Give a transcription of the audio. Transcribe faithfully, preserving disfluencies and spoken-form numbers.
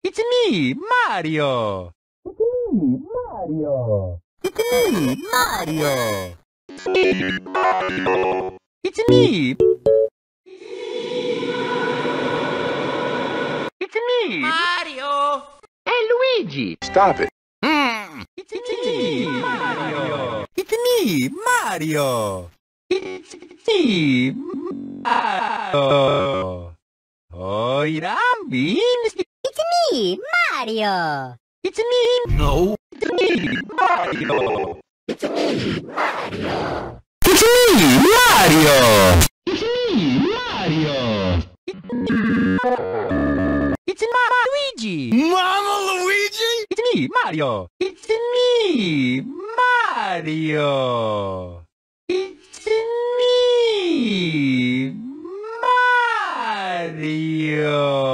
It's me, Mario! It's me, Mario! It's me, Mario! It's me! It's me! Mario! È Luigi! Stop it. Mm. It's, it's me, Mario! It's me, Mario! It's me, Mario! Oh, I'm being... It's me, Mario! It's me! No. It's me, Mario! It's me, Mario! It's me, Mario! It's me, Mario! It's Ma Luigi! Mama Luigi? It's me, Mario! It's me, Mario! It's me, Mario!